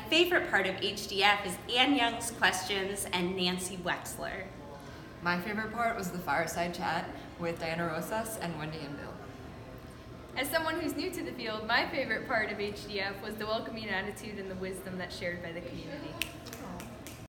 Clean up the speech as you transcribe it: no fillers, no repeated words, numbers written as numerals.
favorite part of HDF is Ann Young's questions and Nancy Wexler. My favorite part was the fireside chat with Diana Rosas and Wendy and Bill. As someone who's new to the field, my favorite part of HDF was the welcoming attitude and the wisdom that's shared by the community.